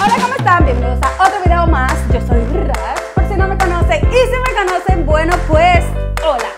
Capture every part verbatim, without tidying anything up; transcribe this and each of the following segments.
Hola, ¿cómo están? Bienvenidos a otro video más. Yo soy Raz, por si no me conocen. Y si me conocen, bueno, pues, hola.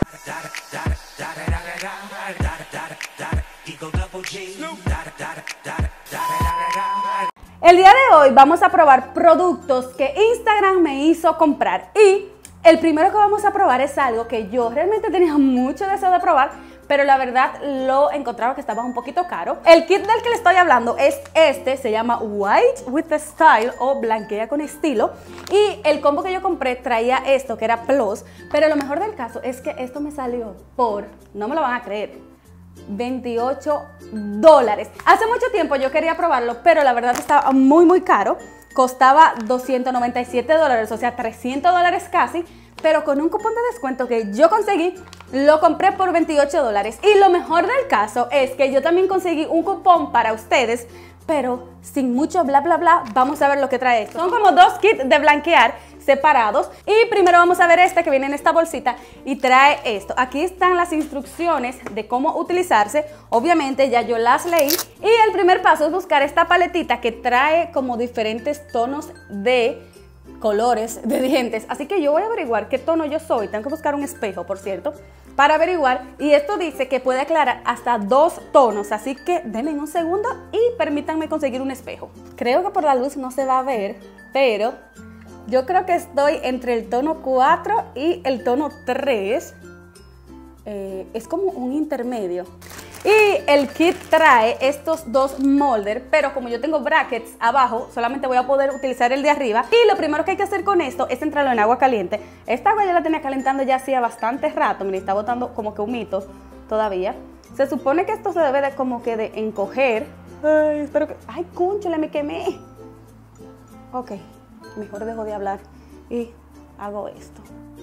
El día de hoy vamos a probar productos que Instagram me hizo comprar. Y el primero que vamos a probar es algo que yo realmente tenía mucho deseo de probar, pero la verdad lo encontraba que estaba un poquito caro. El kit del que le estoy hablando es este, se llama White with Style o Blanquea con Estilo. Y el combo que yo compré traía esto, que era Plus, pero lo mejor del caso es que esto me salió por, no me lo van a creer, veintiocho dólares. Hace mucho tiempo yo quería probarlo, pero la verdad estaba muy muy caro. Costaba doscientos noventa y siete dólares, o sea, trescientos dólares casi. Pero con un cupón de descuento que yo conseguí, lo compré por veintiocho dólares. Y lo mejor del caso es que yo también conseguí un cupón para ustedes, pero sin mucho bla bla bla. Vamos a ver lo que trae esto. Son como dos kits de blanquear separados. Y primero vamos a ver este que viene en esta bolsita y trae esto. Aquí están las instrucciones de cómo utilizarse. Obviamente ya yo las leí. Y el primer paso es buscar esta paletita que trae como diferentes tonos de colores de dientes, así que yo voy a averiguar qué tono yo soy. Tengo que buscar un espejo, por cierto, para averiguar, y esto dice que puede aclarar hasta dos tonos, así que denme un segundo y permítanme conseguir un espejo. Creo que por la luz no se va a ver, pero yo creo que estoy entre el tono cuatro y el tono tres. Eh, es como un intermedio. Y el kit trae estos dos moldes, pero como yo tengo brackets abajo, solamente voy a poder utilizar el de arriba. Y lo primero que hay que hacer con esto es entrarlo en agua caliente. Esta agua ya la tenía calentando ya hacía bastante rato, me está botando como que humito todavía. Se supone que esto se debe de como que de encoger. Ay, espero que... Ay, cúnchale, me quemé. Ok, mejor dejo de hablar y hago esto.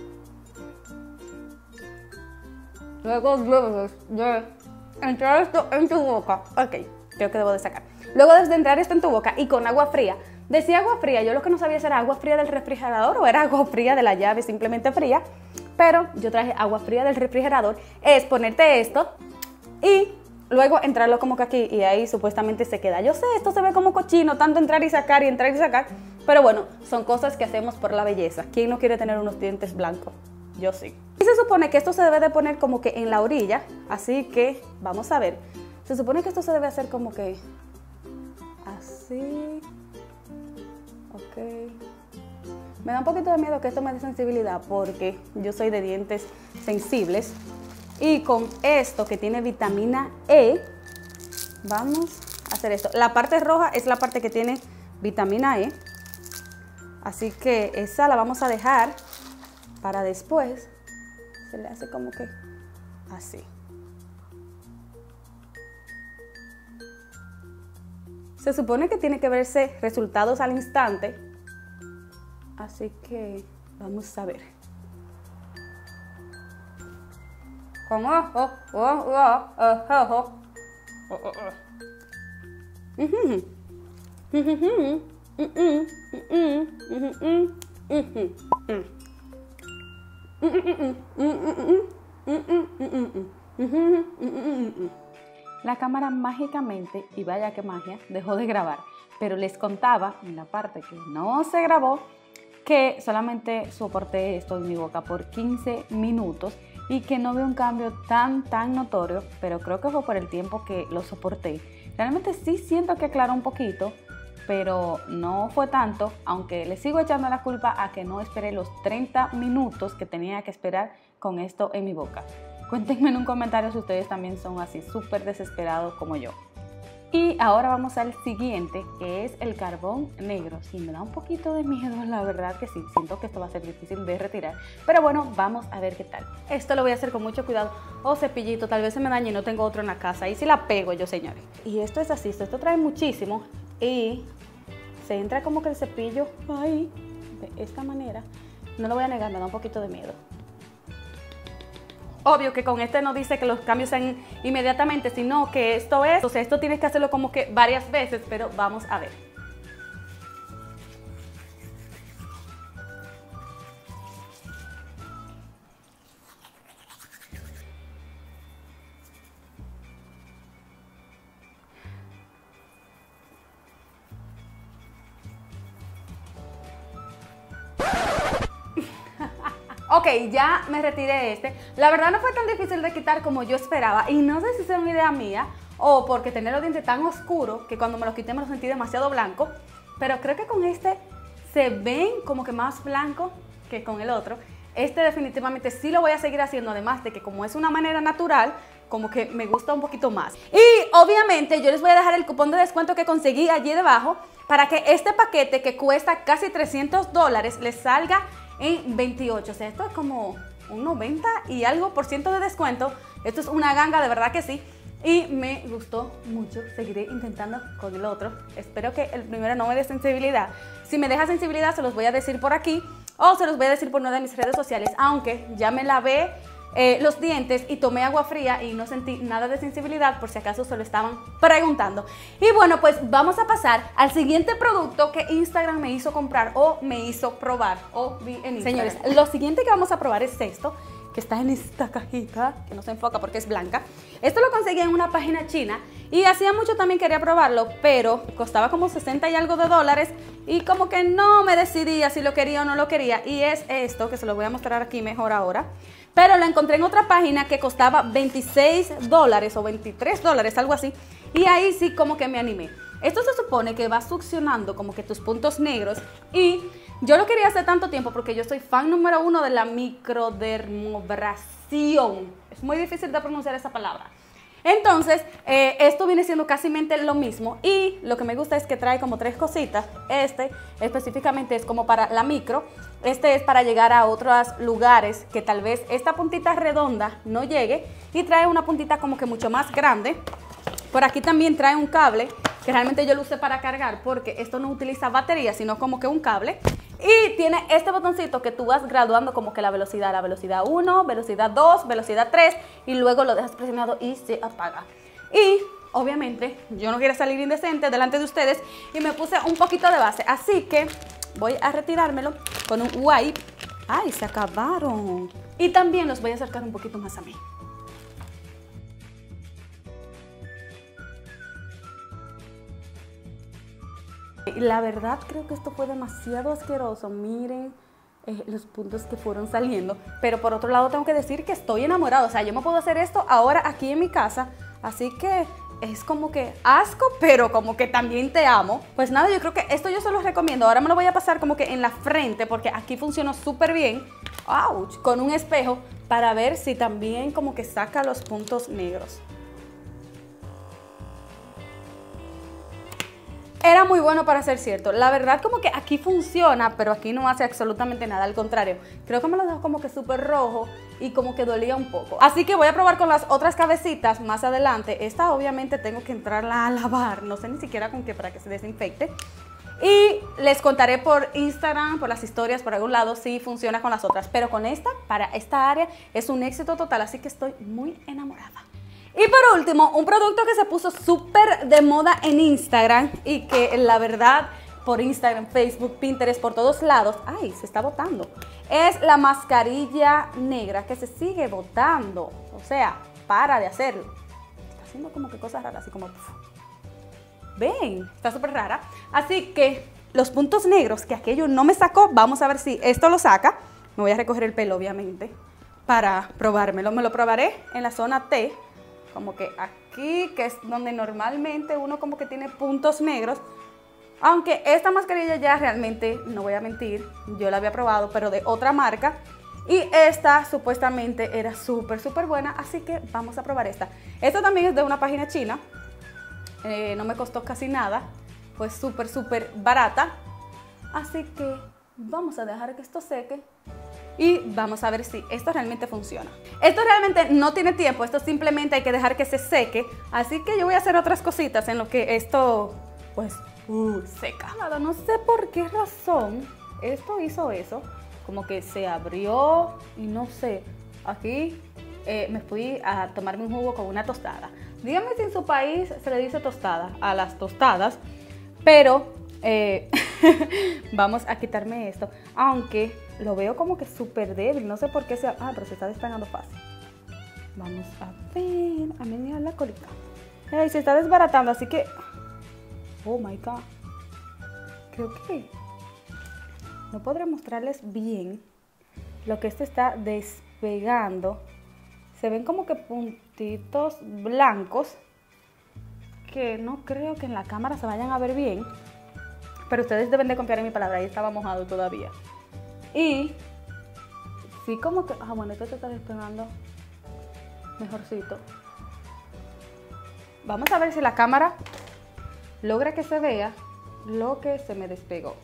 Luego de entrar esto en tu boca, ok, creo que debo de sacar. Luego de entrar esto en tu boca y con agua fría, decía agua fría, yo lo que no sabía si era agua fría del refrigerador o era agua fría de la llave, simplemente fría, pero yo traje agua fría del refrigerador. Es ponerte esto y luego entrarlo como que aquí y ahí supuestamente se queda. Yo sé, esto se ve como cochino, tanto entrar y sacar y entrar y sacar, pero bueno, son cosas que hacemos por la belleza. ¿Quién no quiere tener unos dientes blancos? Yo sí. Y se supone que esto se debe de poner como que en la orilla, así que vamos a ver. Se supone que esto se debe hacer como que así. Ok. Me da un poquito de miedo que esto me dé sensibilidad porque yo soy de dientes sensibles. Y con esto que tiene vitamina E, vamos a hacer esto. La parte roja es la parte que tiene vitamina E. Así que esa la vamos a dejar para después. Se le hace como que así. Se supone que tiene que verse resultados al instante. Así que vamos a ver. Con ojo, ojo, ojo, ojo. La cámara mágicamente, y vaya que magia, dejó de grabar, pero les contaba en la parte que no se grabó que solamente soporté esto en mi boca por quince minutos y que no veo un cambio tan tan notorio, pero creo que fue por el tiempo que lo soporté. Realmente sí siento que aclaró un poquito, pero no fue tanto, aunque le sigo echando la culpa a que no esperé los treinta minutos que tenía que esperar con esto en mi boca. Cuéntenme en un comentario si ustedes también son así súper desesperados como yo. Y ahora vamos al siguiente, que es el carbón negro. Sí, me da un poquito de miedo, la verdad que sí. Siento que esto va a ser difícil de retirar. Pero bueno, vamos a ver qué tal. Esto lo voy a hacer con mucho cuidado. Oh, cepillito, tal vez se me dañe y no tengo otro en la casa. Ahí sí la pego yo, señores. Y esto es así, esto trae muchísimo. Y se entra como que el cepillo ahí, de esta manera. No lo voy a negar, me da un poquito de miedo. Obvio que con este no dice que los cambios sean inmediatamente, sino que esto es, o sea, esto tienes que hacerlo como que varias veces, pero vamos a ver. Ok, ya me retiré este. La verdad no fue tan difícil de quitar como yo esperaba. Y no sé si es una idea mía o porque tener los dientes tan oscuros que cuando me los quité me los sentí demasiado blanco. Pero creo que con este se ven como que más blanco que con el otro. Este definitivamente sí lo voy a seguir haciendo, además de que como es una manera natural, como que me gusta un poquito más. Y obviamente yo les voy a dejar el cupón de descuento que conseguí allí debajo para que este paquete que cuesta casi trescientos dólares les salga en veintiocho. O sea, esto es como un noventa y algo por ciento de descuento. Esto es una ganga, de verdad que sí. Y me gustó mucho, seguiré intentando con el otro. Espero que el primero no me dé sensibilidad. Si me deja sensibilidad se los voy a decir por aquí o se los voy a decir por una de mis redes sociales, aunque ya me lavé eh, los dientes y tomé agua fría y no sentí nada de sensibilidad, por si acaso se lo estaban preguntando. Y bueno, pues vamos a pasar al siguiente producto que Instagram me hizo comprar o me hizo probar o vi en Instagram. Señores, lo siguiente que vamos a probar es esto, que está en esta cajita, que no se enfoca porque es blanca. Esto lo conseguí en una página china y hacía mucho también quería probarlo, pero costaba como sesenta y algo de dólares y como que no me decidía si lo quería o no lo quería. Y es esto, que se lo voy a mostrar aquí mejor ahora. Pero lo encontré en otra página que costaba veintiséis dólares o veintitrés dólares, algo así. Y ahí sí como que me animé. Esto se supone que va succionando como que tus puntos negros y yo lo quería hace tanto tiempo porque yo soy fan número uno de la microdermobrasión. Es muy difícil de pronunciar esa palabra. Entonces, eh, esto viene siendo casi lo mismo y lo que me gusta es que trae como tres cositas. Este específicamente es como para la micro. Este es para llegar a otros lugares que tal vez esta puntita redonda no llegue y trae una puntita como que mucho más grande. Por aquí también trae un cable que realmente yo lo usé para cargar porque esto no utiliza batería, sino como que un cable. Y tiene este botoncito que tú vas graduando como que la velocidad, la velocidad uno, velocidad dos, velocidad tres y luego lo dejas presionado y se apaga. Y obviamente yo no quiero salir indecente delante de ustedes y me puse un poquito de base, así que voy a retirármelo con un wipe. ¡Ay, se acabaron! Y también los voy a acercar un poquito más a mí. La verdad creo que esto fue demasiado asqueroso. Miren eh, los puntos que fueron saliendo. Pero por otro lado tengo que decir que estoy enamorada. O sea, yo me puedo hacer esto ahora aquí en mi casa. Así que es como que asco, pero como que también te amo. Pues nada, yo creo que esto yo se los recomiendo. Ahora me lo voy a pasar como que en la frente porque aquí funcionó súper bien. ¡Auch! Con un espejo para ver si también como que saca los puntos negros. Era muy bueno para ser cierto. La verdad como que aquí funciona, pero aquí no hace absolutamente nada. Al contrario, creo que me lo dejó como que súper rojo y como que dolía un poco. Así que voy a probar con las otras cabecitas más adelante. Esta obviamente tengo que entrarla a lavar. No sé ni siquiera con qué para que se desinfecte. Y les contaré por Instagram, por las historias, por algún lado, si funciona con las otras. Pero con esta, para esta área, es un éxito total. Así que estoy muy enamorada. Y por último, un producto que se puso súper de moda en Instagram y que la verdad por Instagram, Facebook, Pinterest, por todos lados, ¡ay! Se está botando. Es la mascarilla negra que se sigue botando. O sea, para de hacerlo. Está haciendo como que cosas raras, así como... Puf. Ven, está súper rara. Así que los puntos negros que aquello no me sacó, vamos a ver si esto lo saca. Me voy a recoger el pelo, obviamente, para probármelo. Me lo probaré en la zona T. Como que aquí, que es donde normalmente uno como que tiene puntos negros. Aunque esta mascarilla ya realmente, no voy a mentir, yo la había probado, pero de otra marca. Y esta supuestamente era súper, súper buena, así que vamos a probar esta. Esta también es de una página china. Eh, no me costó casi nada. Fue súper, súper barata. Así que vamos a dejar que esto seque. Y vamos a ver si esto realmente funciona. Esto realmente no tiene tiempo, esto simplemente hay que dejar que se seque. Así que yo voy a hacer otras cositas en lo que esto, pues, uh, seca. Nada, no sé por qué razón esto hizo eso. Como que se abrió y no sé. Aquí eh, me fui a tomarme un jugo con una tostada. Díganme si en su país se le dice tostada a las tostadas. Pero eh, vamos a quitarme esto. Aunque... lo veo como que súper débil, no sé por qué se... Ah, pero se está despegando fácil. Vamos a ver... A mí me da la colita. Ay, se está desbaratando, así que... Oh my God. Creo que... no podré mostrarles bien lo que este está despegando. Se ven como que puntitos blancos que no creo que en la cámara se vayan a ver bien, pero ustedes deben de confiar en mi palabra, ahí estaba mojado todavía. Y sí como que, ah bueno, esto se está despegando mejorcito. Vamos a ver si la cámara logra que se vea lo que se me despegó.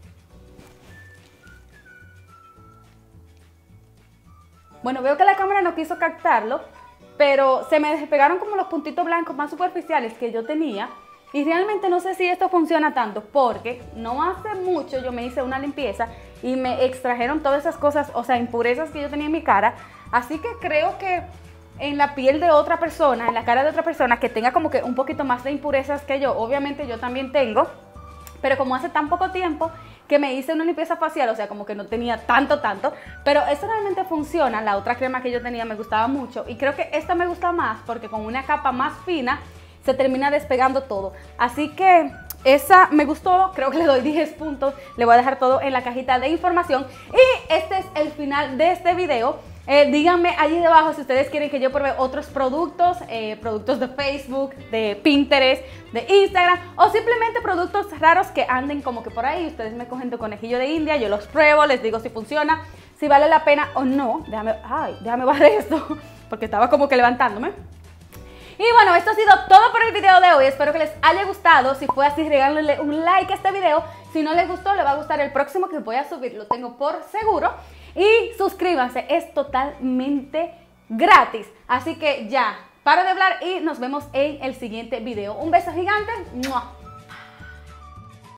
Bueno, veo que la cámara no quiso captarlo, pero se me despegaron como los puntitos blancos más superficiales que yo tenía. Y realmente no sé si esto funciona tanto, porque no hace mucho yo me hice una limpieza y me extrajeron todas esas cosas, o sea, impurezas que yo tenía en mi cara. Así que creo que en la piel de otra persona, en la cara de otra persona que tenga como que un poquito más de impurezas que yo, obviamente yo también tengo, pero como hace tan poco tiempo que me hice una limpieza facial, o sea, como que no tenía tanto, tanto, pero eso realmente funciona. La otra crema que yo tenía me gustaba mucho y creo que esta me gusta más porque con una capa más fina se termina despegando todo. Así que esa me gustó, creo que le doy diez puntos, le voy a dejar todo en la cajita de información. Y este es el final de este video. Eh, díganme allí debajo si ustedes quieren que yo pruebe otros productos, eh, productos de Facebook, de Pinterest, de Instagram, o simplemente productos raros que anden como que por ahí. Ustedes me cogen de conejillo de India, yo los pruebo, les digo si funciona, si vale la pena o no. Déjame, ay, déjame bajar esto, porque estaba como que levantándome. Y bueno, esto ha sido todo por el video de hoy. Espero que les haya gustado. Si fue así, regálenle un like a este video. Si no les gustó, le va a gustar el próximo que voy a subir, lo tengo por seguro. Y suscríbanse, es totalmente gratis. Así que ya, paro de hablar y nos vemos en el siguiente video. Un beso gigante. ¡Mua!